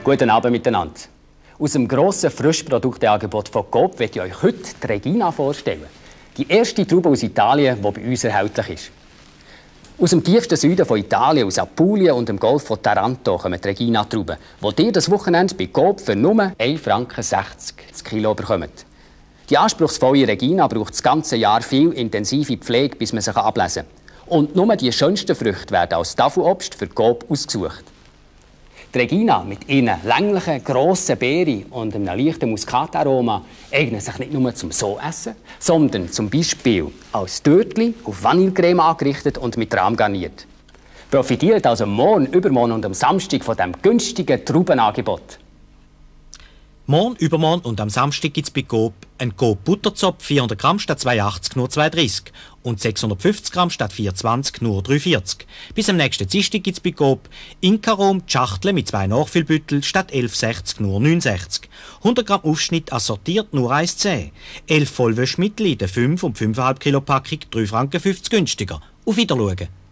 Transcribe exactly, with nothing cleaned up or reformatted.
Guten Abend miteinander. Aus dem grossen Frischprodukteangebot von Coop möchte ich euch heute die Regina vorstellen. Die erste Traube aus Italien, die bei uns erhältlich ist. Aus dem tiefsten Süden von Italien, aus Apulien und dem Golf von Taranto, kommen die Regina-Trauben, die ihr das Wochenende bei Coop für nur ein Franken sechzig das Kilo bekommt. Die anspruchsvolle Regina braucht das ganze Jahr viel intensive Pflege, bis man sie ablesen kann. Und nur die schönsten Früchte werden als Tafelobst für Coop ausgesucht. Die Regina mit ihren länglichen, grossen Beeren und einem leichten Muskataroma eignen sich nicht nur zum So-Essen, sondern zum Beispiel als Törtli auf Vanillecreme angerichtet und mit Rahm garniert. Profitiert also morgen, übermorgen und am Samstag von diesem günstigen Traubenangebot. Morgen, übermorgen und am Samstag gibt es bei Coop einen Coop Butterzopf vierhundert Gramm statt zwei achtzig nur zwei dreißig und sechshundertfünfzig Gramm statt vier zwanzig nur drei vierzig. Bis am nächsten Dienstag gibt es bei Coop Inkarom Schachtel mit zwei Nachfüllbüttel statt elf sechzig nur neun sechzig. hundert Gramm Aufschnitt assortiert nur eins zehn. elf Vollwäschmittel in der fünf und fünf Komma fünf Kilo Packung drei Franken fünfzig günstiger. Auf Wiedersehen.